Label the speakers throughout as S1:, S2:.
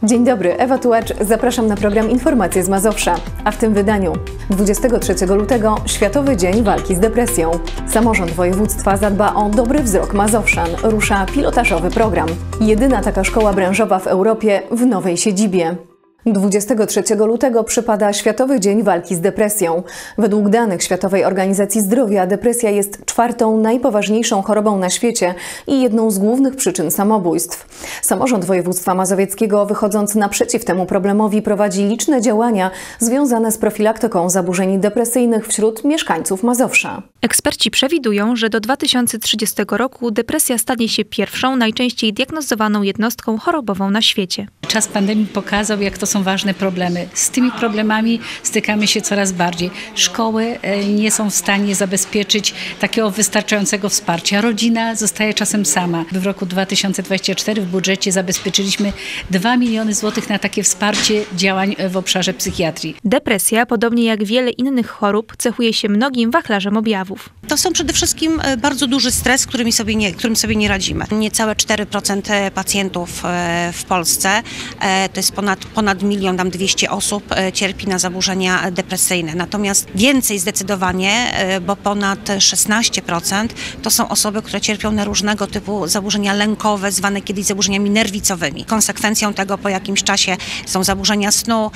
S1: Dzień dobry, Ewa Tułacz, zapraszam na program Informacje z Mazowsza. A w tym wydaniu 23 lutego Światowy Dzień Walki z Depresją. Samorząd województwa zadba o dobry wzrok Mazowszan. Rusza pilotażowy program. Jedyna taka szkoła branżowa w Europie w nowej siedzibie. 23 lutego przypada Światowy Dzień Walki z Depresją. Według danych Światowej Organizacji Zdrowia depresja jest czwartą najpoważniejszą chorobą na świecie i jedną z głównych przyczyn samobójstw. Samorząd województwa mazowieckiego, wychodząc naprzeciw temu problemowi, prowadzi liczne działania związane z profilaktyką zaburzeń depresyjnych wśród mieszkańców Mazowsza.
S2: Eksperci przewidują, że do 2030 roku depresja stanie się pierwszą, najczęściej diagnozowaną jednostką chorobową na świecie.
S3: Czas pandemii pokazał, jak to są ważne problemy. Z tymi problemami stykamy się coraz bardziej. Szkoły nie są w stanie zabezpieczyć takiego wystarczającego wsparcia. Rodzina zostaje czasem sama. W roku 2024 w budżecie zabezpieczyliśmy 2 miliony złotych na takie wsparcie działań w obszarze psychiatrii.
S2: Depresja, podobnie jak wiele innych chorób, cechuje się mnogim wachlarzem objawów.
S4: To są przede wszystkim bardzo duży stres, którym sobie nie radzimy. Niecałe 4% pacjentów w Polsce, to jest ponad 1 200 000 osób cierpi na zaburzenia depresyjne. Natomiast więcej zdecydowanie, bo ponad 16% to są osoby, które cierpią na różnego typu zaburzenia lękowe, zwane kiedyś zaburzeniami nerwicowymi. Konsekwencją tego po jakimś czasie są zaburzenia snu,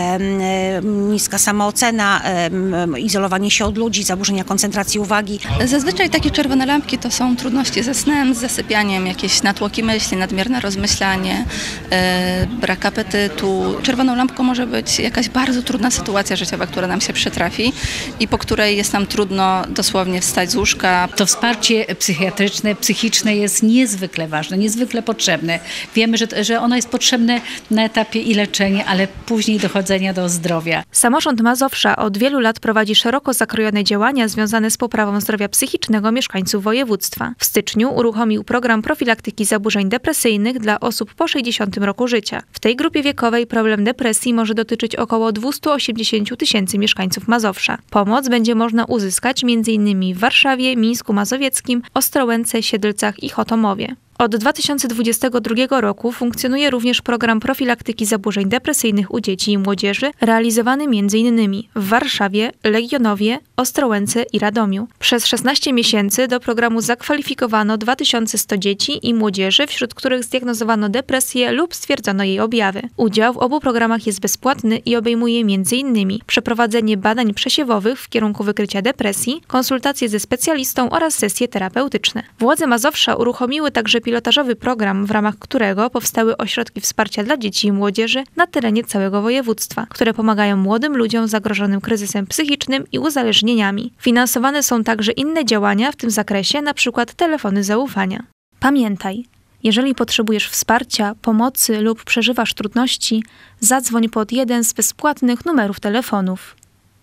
S4: niska samoocena, izolowanie się od ludzi, zaburzenia koncentracji uwagi.
S5: Zazwyczaj takie czerwone lampki to są trudności ze snem, z zasypianiem, jakieś natłoki myśli, nadmierne rozmyślanie, brak apetytu. Czerwoną lampką może być jakaś bardzo trudna sytuacja życiowa, która nam się przytrafi i po której jest nam trudno dosłownie wstać z łóżka.
S3: To wsparcie psychiatryczne, psychiczne jest niezwykle ważne, niezwykle potrzebne. Wiemy, że ono jest potrzebne na etapie i leczenia, ale później dochodzenia do zdrowia.
S2: Samorząd Mazowsza od wielu lat prowadzi szeroko zakrojone działania związane z poprawą zdrowia psychicznego mieszkańców województwa. W styczniu uruchomił program profilaktyki zaburzeń depresyjnych dla osób po 60 roku życia. W tej grupie wiekowej problem depresji może dotyczyć około 280 000 mieszkańców Mazowsza. Pomoc będzie można uzyskać m.in. w Warszawie, Mińsku Mazowieckim, Ostrołęce, Siedlcach i Chotomowie. Od 2022 roku funkcjonuje również program profilaktyki zaburzeń depresyjnych u dzieci i młodzieży, realizowany m.in. w Warszawie, Legionowie, Ostrołęce i Radomiu. Przez 16 miesięcy do programu zakwalifikowano 2100 dzieci i młodzieży, wśród których zdiagnozowano depresję lub stwierdzono jej objawy. Udział w obu programach jest bezpłatny i obejmuje m.in. przeprowadzenie badań przesiewowych w kierunku wykrycia depresji, konsultacje ze specjalistą oraz sesje terapeutyczne. Władze Mazowsza uruchomiły także pilotażowy program, w ramach którego powstały ośrodki wsparcia dla dzieci i młodzieży na terenie całego województwa, które pomagają młodym ludziom zagrożonym kryzysem psychicznym i uzależnieniami. Finansowane są także inne działania w tym zakresie, np. telefony zaufania. Pamiętaj, jeżeli potrzebujesz wsparcia, pomocy lub przeżywasz trudności, zadzwoń pod jeden z bezpłatnych numerów telefonów.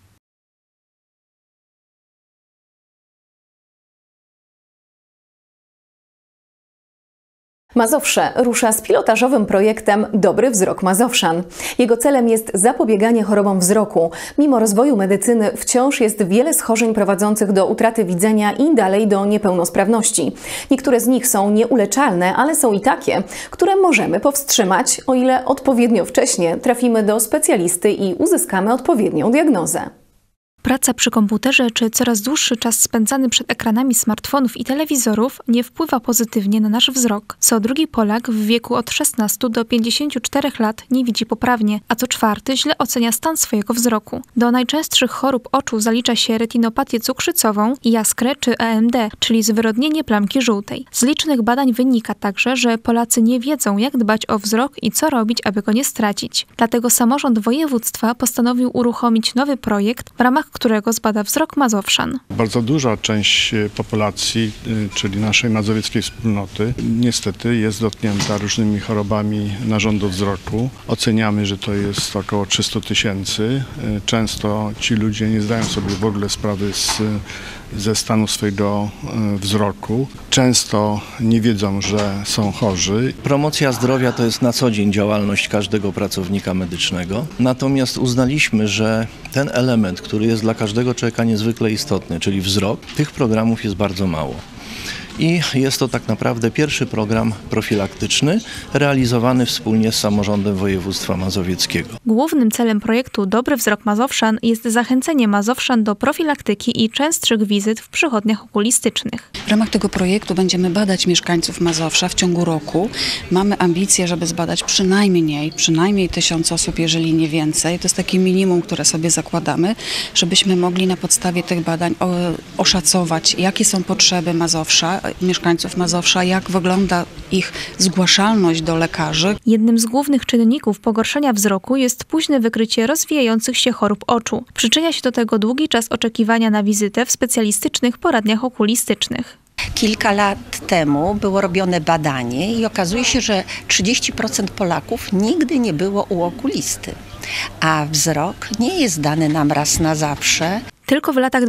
S1: Mazowsze rusza z pilotażowym projektem Dobry Wzrok Mazowszan. Jego celem jest zapobieganie chorobom wzroku. Mimo rozwoju medycyny wciąż jest wiele schorzeń prowadzących do utraty widzenia i dalej do niepełnosprawności. Niektóre z nich są nieuleczalne, ale są i takie, które możemy powstrzymać, o ile odpowiednio wcześnie trafimy do specjalisty i uzyskamy odpowiednią diagnozę.
S2: Praca przy komputerze czy coraz dłuższy czas spędzany przed ekranami smartfonów i telewizorów nie wpływa pozytywnie na nasz wzrok. Co drugi Polak w wieku od 16 do 54 lat nie widzi poprawnie, a co czwarty źle ocenia stan swojego wzroku. Do najczęstszych chorób oczu zalicza się retinopatię cukrzycową, jaskrę czy AMD, czyli zwyrodnienie plamki żółtej. Z licznych badań wynika także, że Polacy nie wiedzą, jak dbać o wzrok i co robić, aby go nie stracić. Dlatego samorząd województwa postanowił uruchomić nowy projekt, w ramach którego zbada wzrok Mazowszan.
S6: Bardzo duża część populacji, czyli naszej mazowieckiej wspólnoty, niestety jest dotknięta różnymi chorobami narządu wzroku. Oceniamy, że to jest około 300 000. Często ci ludzie nie zdają sobie w ogóle sprawy ze stanu swojego wzroku. Często nie wiedzą, że są chorzy.
S7: Promocja zdrowia to jest na co dzień działalność każdego pracownika medycznego. Natomiast uznaliśmy, że ten element, który jest dla każdego człowieka niezwykle istotny, czyli wzrok, tych programów jest bardzo mało. i jest to tak naprawdę pierwszy program profilaktyczny realizowany wspólnie z samorządem województwa mazowieckiego.
S2: Głównym celem projektu Dobry Wzrok Mazowszan jest zachęcenie Mazowszan do profilaktyki i częstszych wizyt w przychodniach okulistycznych.
S8: W ramach tego projektu będziemy badać mieszkańców Mazowsza w ciągu roku. Mamy ambicje, żeby zbadać przynajmniej 1000 osób, jeżeli nie więcej. To jest takie minimum, które sobie zakładamy, żebyśmy mogli na podstawie tych badań oszacować, jakie są potrzeby Mazowsza, mieszkańców Mazowsza, jak wygląda ich zgłaszalność do lekarzy.
S2: Jednym z głównych czynników pogorszenia wzroku jest późne wykrycie rozwijających się chorób oczu. Przyczynia się do tego długi czas oczekiwania na wizytę w specjalistycznych poradniach okulistycznych.
S9: Kilka lat temu było robione badanie i okazuje się, że 30% Polaków nigdy nie było u okulisty, a wzrok nie jest dany nam raz na zawsze.
S2: Tylko w latach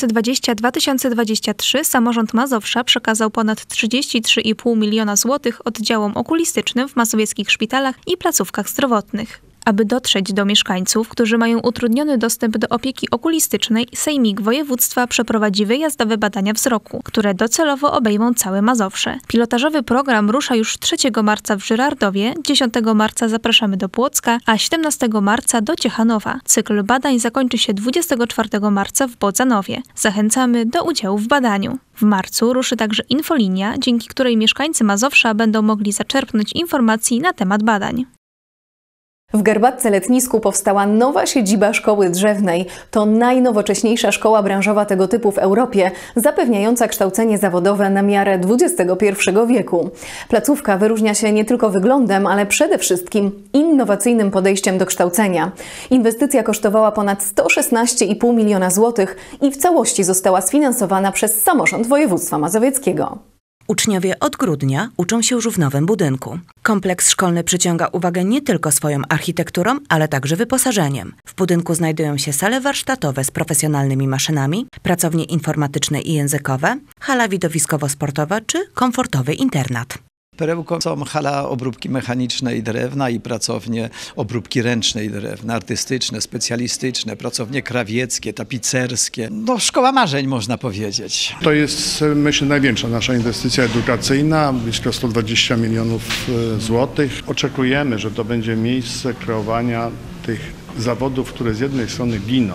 S2: 2020-2023 samorząd Mazowsza przekazał ponad 33,5 miliona złotych oddziałom okulistycznym w mazowieckich szpitalach i placówkach zdrowotnych. Aby dotrzeć do mieszkańców, którzy mają utrudniony dostęp do opieki okulistycznej, Sejmik Województwa przeprowadzi wyjazdowe badania wzroku, które docelowo obejmą całe Mazowsze. Pilotażowy program rusza już 3 marca w Żyrardowie, 10 marca zapraszamy do Płocka, a 17 marca do Ciechanowa. Cykl badań zakończy się 24 marca w Bodzanowie. Zachęcamy do udziału w badaniu. W marcu ruszy także infolinia, dzięki której mieszkańcy Mazowsza będą mogli zaczerpnąć informacji na temat badań.
S1: W Garbatce-Letnisku powstała nowa siedziba Szkoły Drzewnej. To najnowocześniejsza szkoła branżowa tego typu w Europie, zapewniająca kształcenie zawodowe na miarę XXI wieku. Placówka wyróżnia się nie tylko wyglądem, ale przede wszystkim innowacyjnym podejściem do kształcenia. Inwestycja kosztowała ponad 116,5 miliona złotych i w całości została sfinansowana przez samorząd województwa mazowieckiego.
S10: Uczniowie od grudnia uczą się już w nowym budynku. Kompleks szkolny przyciąga uwagę nie tylko swoją architekturą, ale także wyposażeniem. W budynku znajdują się sale warsztatowe z profesjonalnymi maszynami, pracownie informatyczne i językowe, hala widowiskowo-sportowa czy komfortowy internat.
S11: Perełką są hala obróbki mechanicznej drewna i pracownie obróbki ręcznej drewna, artystyczne, specjalistyczne, pracownie krawieckie, tapicerskie. No, szkoła marzeń, można powiedzieć.
S6: To jest, myślę, największa nasza inwestycja edukacyjna, blisko 120 milionów złotych. Oczekujemy, że to będzie miejsce kreowania tych zawodów, które z jednej strony giną,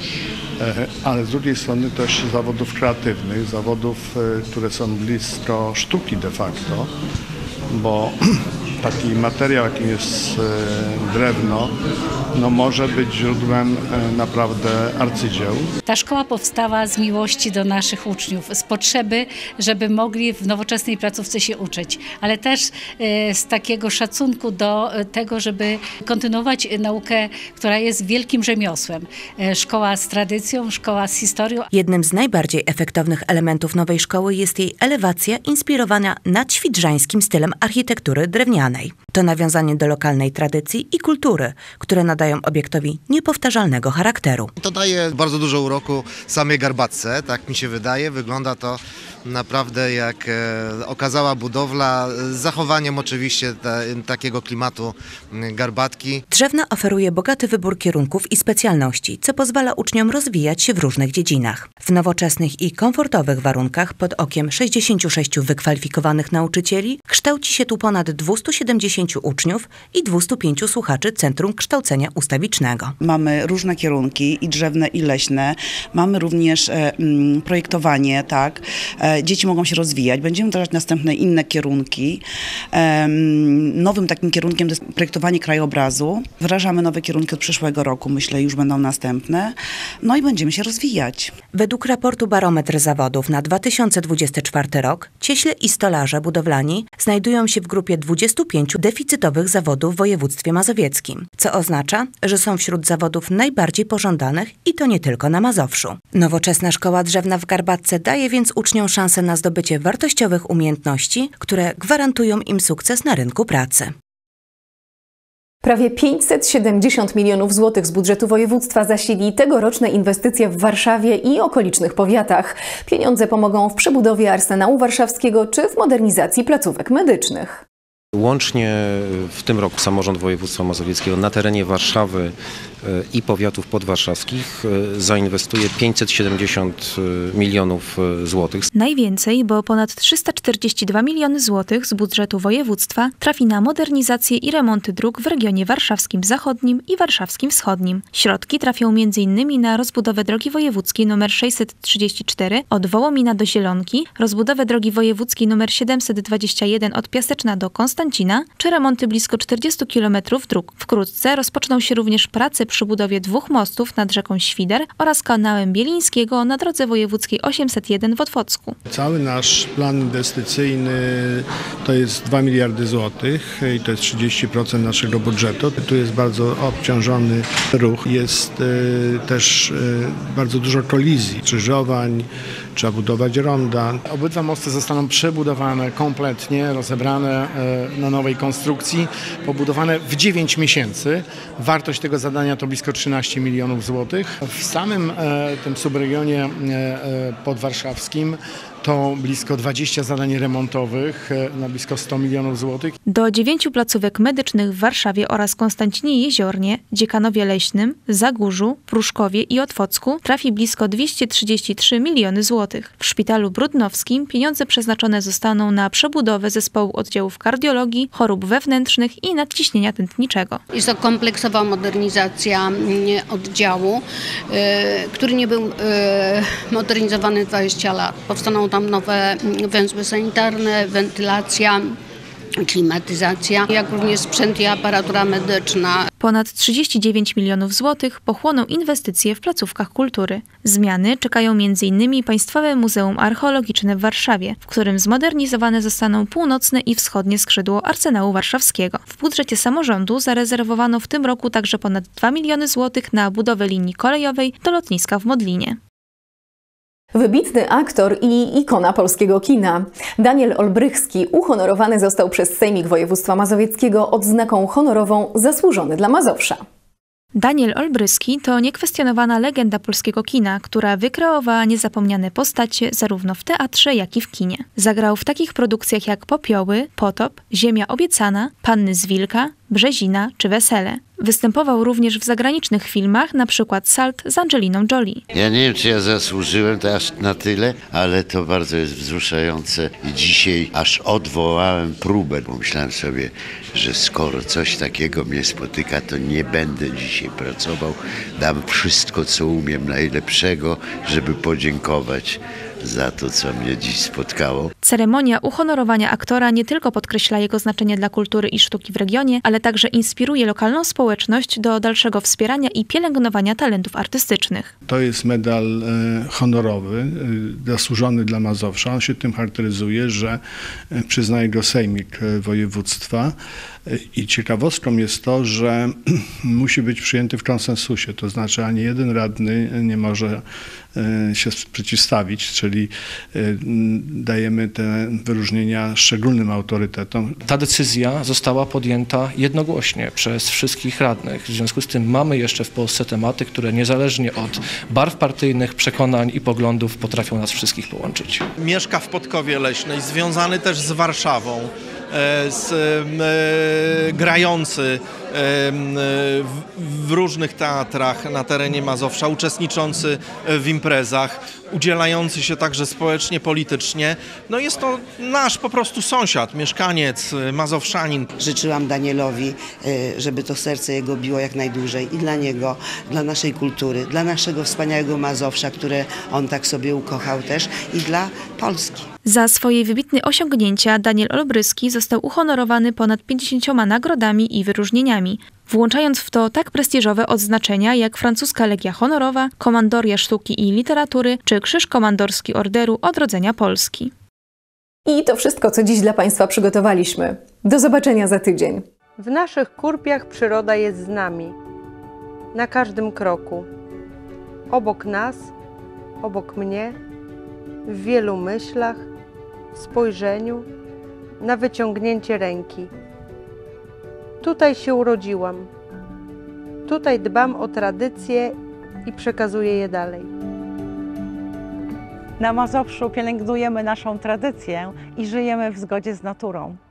S6: ale z drugiej strony też zawodów kreatywnych, zawodów, które są blisko sztuki de facto, bo taki materiał, jakim jest drewno, no może być źródłem naprawdę arcydzieł.
S3: Ta szkoła powstała z miłości do naszych uczniów, z potrzeby, żeby mogli w nowoczesnej placówce się uczyć, ale też z takiego szacunku do tego, żeby kontynuować naukę, która jest wielkim rzemiosłem. Szkoła z tradycją, szkoła z historią.
S10: Jednym z najbardziej efektownych elementów nowej szkoły jest jej elewacja inspirowana nadświdrzańskim stylem architektury drewnianej. To nawiązanie do lokalnej tradycji i kultury, które nadają obiektowi niepowtarzalnego charakteru.
S12: To daje bardzo dużo uroku samej Garbatce, tak mi się wydaje. Wygląda to naprawdę jak okazała budowla, z zachowaniem oczywiście takiego klimatu Garbatki.
S10: Drzewna oferuje bogaty wybór kierunków i specjalności, co pozwala uczniom rozwijać się w różnych dziedzinach. W nowoczesnych i komfortowych warunkach pod okiem 66 wykwalifikowanych nauczycieli kształci się tu ponad 270 uczniów i 205 słuchaczy Centrum Kształcenia Ustawicznego.
S8: Mamy różne kierunki, i drzewne, i leśne. Mamy również projektowanie, tak. Dzieci mogą się rozwijać. Będziemy wdrażać następne inne kierunki. Nowym takim kierunkiem to jest projektowanie krajobrazu. Wdrażamy nowe kierunki od przyszłego roku. Myślę, już będą następne. No i będziemy się rozwijać.
S10: Według raportu Barometr Zawodów na 2024 rok cieśle i stolarze budowlani znajdują się w grupie 25 deficytowych zawodów w województwie mazowieckim, co oznacza, że są wśród zawodów najbardziej pożądanych i to nie tylko na Mazowszu. Nowoczesna szkoła drzewna w Garbatce daje więc uczniom szansę na zdobycie wartościowych umiejętności, które gwarantują im sukces na rynku pracy.
S1: Prawie 570 milionów złotych z budżetu województwa zasili tegoroczne inwestycje w Warszawie i okolicznych powiatach. Pieniądze pomogą w przebudowie Arsenału Warszawskiego czy w modernizacji placówek medycznych.
S13: Łącznie w tym roku samorząd województwa mazowieckiego na terenie Warszawy i powiatów podwarszawskich zainwestuje 570 milionów złotych.
S2: Najwięcej, bo ponad 342 miliony złotych z budżetu województwa trafi na modernizację i remonty dróg w regionie warszawskim zachodnim i warszawskim wschodnim. Środki trafią m.in. na rozbudowę drogi wojewódzkiej nr 634 od Wołomina do Zielonki, rozbudowę drogi wojewódzkiej nr 721 od Piaseczna do Konstancina, czy remonty blisko 40 km dróg. Wkrótce rozpoczną się również prace przy budowie 2 mostów nad rzeką Świder oraz kanałem Bielińskiego na drodze wojewódzkiej 801 w Otwocku.
S6: Cały nasz plan inwestycyjny to jest 2 miliardy złotych i to jest 30% naszego budżetu. Tu jest bardzo obciążony ruch, jest też bardzo dużo kolizji, skrzyżowań, trzeba budować ronda.
S14: Obydwa mosty zostaną przebudowane kompletnie, rozebrane na nowej konstrukcji, pobudowane w 9 miesięcy. Wartość tego zadania to blisko 13 milionów złotych. W samym tym subregionie podwarszawskim to blisko 20 zadań remontowych na blisko 100 milionów złotych.
S2: Do 9 placówek medycznych w Warszawie oraz Konstancinie Jeziornie, Dziekanowie Leśnym, Zagórzu, Pruszkowie i Otwocku trafi blisko 233 miliony złotych. W szpitalu brudnowskim pieniądze przeznaczone zostaną na przebudowę zespołu oddziałów kardiologii, chorób wewnętrznych i nadciśnienia tętniczego.
S15: Jest to kompleksowa modernizacja oddziału, który nie był modernizowany 20 lat. Powstaną tam nowe węzły sanitarne, wentylacja, klimatyzacja, jak również sprzęt i aparatura medyczna.
S2: Ponad 39 milionów złotych pochłoną inwestycje w placówkach kultury. Zmiany czekają m.in. Państwowe Muzeum Archeologiczne w Warszawie, w którym zmodernizowane zostaną północne i wschodnie skrzydło Arsenału Warszawskiego. W budżecie samorządu zarezerwowano w tym roku także ponad 2 miliony złotych na budowę linii kolejowej do lotniska w Modlinie.
S1: Wybitny aktor i ikona polskiego kina. Daniel Olbrychski uhonorowany został przez Sejmik Województwa Mazowieckiego odznaką honorową Zasłużony dla Mazowsza.
S2: Daniel Olbryski to niekwestionowana legenda polskiego kina, która wykreowała niezapomniane postacie zarówno w teatrze, jak i w kinie. Zagrał w takich produkcjach jak Popioły, Potop, Ziemia obiecana, Panny z Wilka, Brzezina czy Wesele. Występował również w zagranicznych filmach, np. Salt z Angeliną Jolie.
S16: Ja nie wiem, czy ja zasłużyłem to aż na tyle, ale to bardzo jest wzruszające. I dzisiaj aż odwołałem próbę, bo myślałem sobie, że skoro coś takiego mnie spotyka, to nie będę dzisiaj pracował. Dam wszystko, co umiem najlepszego, żeby podziękować za to, co mnie dziś spotkało.
S2: Ceremonia uhonorowania aktora nie tylko podkreśla jego znaczenie dla kultury i sztuki w regionie, ale także inspiruje lokalną społeczność do dalszego wspierania i pielęgnowania talentów artystycznych.
S6: To jest medal honorowy, zasłużony dla Mazowsza. On się tym charakteryzuje, że przyznaje go Sejmik Województwa. I ciekawostką jest to, że musi być przyjęty w konsensusie, to znaczy ani jeden radny nie może się przeciwstawić, czyli dajemy te wyróżnienia szczególnym autorytetom.
S17: Ta decyzja została podjęta jednogłośnie przez wszystkich radnych. W związku z tym mamy jeszcze w Polsce tematy, które niezależnie od barw partyjnych, przekonań i poglądów potrafią nas wszystkich połączyć.
S18: Mieszka w Podkowie Leśnej, związany też z Warszawą. Grający w różnych teatrach na terenie Mazowsza, uczestniczący w imprezach, udzielający się także społecznie, politycznie. No jest to nasz po prostu sąsiad, mieszkaniec, mazowszanin.
S19: Życzyłam Danielowi, żeby to serce jego biło jak najdłużej i dla niego, dla naszej kultury, dla naszego wspaniałego Mazowsza, które on tak sobie ukochał też i dla Polski.
S2: Za swoje wybitne osiągnięcia Daniel Olbryski został uhonorowany ponad 50 nagrodami i wyróżnieniami, włączając w to tak prestiżowe odznaczenia jak francuska Legia Honorowa, Komandoria Sztuki i Literatury czy Krzyż Komandorski Orderu Odrodzenia Polski.
S1: I to wszystko, co dziś dla Państwa przygotowaliśmy. Do zobaczenia za tydzień.
S20: W naszych kurpiach przyroda jest z nami. Na każdym kroku. Obok nas, obok mnie, w wielu myślach, w spojrzeniu, na wyciągnięcie ręki. Tutaj się urodziłam. Tutaj dbam o tradycje i przekazuję je dalej.
S21: Na Mazowszu pielęgnujemy naszą tradycję i żyjemy w zgodzie z naturą.